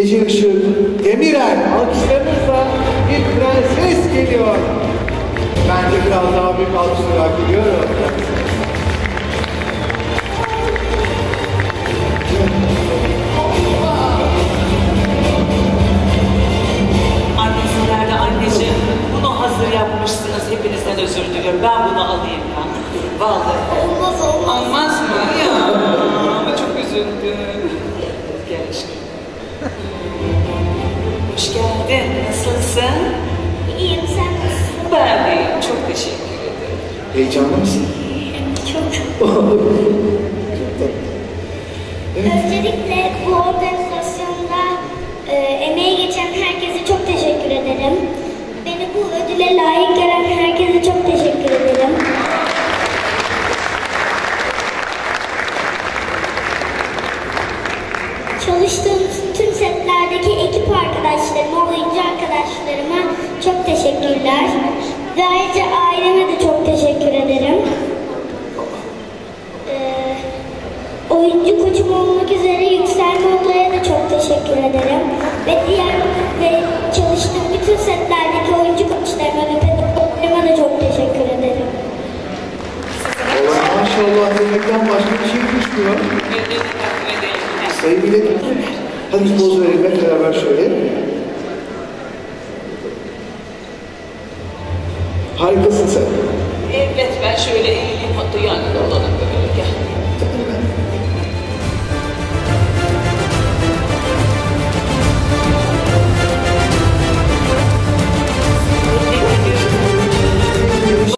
Gece Işık Demirel alkışlarınızla bir prenses geliyor. Bence biraz daha büyük alkışlar hak ediyorum. Annesiler de anneciğim bunu hazır yapmışsınız. Hepinizden özür diliyorum. Ben bunu alayım ya. Vallahi. Olmaz mı? Ya. Ama çok üzüldüm. Gel aşkım. Hoş geldin. Nasılsın? İyiyim, sen nasılsın? Ben de iyiyim. Çok teşekkür ederim. Heyecanlı mısın? Çok. Evet. Öncelikle bu organizasyonda emeği geçen herkese çok teşekkür ederim. Beni bu ödüle layık gören herkese çok teşekkür ederim. Çalıştığım tüm setlerdeki ekip arkadaşlarıma, oyuncu arkadaşlarıma çok teşekkürler. Ve ayrıca aileme de çok teşekkür ederim. Oyuncu koçum olmak üzere Yükselme Oda'ya da çok teşekkür ederim. Ve çalıştığım bütün setlerdeki oyuncu koçlarıma ve pedagoglarıma da çok teşekkür ederim. Vallahi maşallah demekten başka bir şey düşmüyor. Sayın milletvekili. Hadi bir poz verelim hep beraber şöyle. Harikasın sen. Evet, ben şöyle eğileyim, hatta yanında olalım.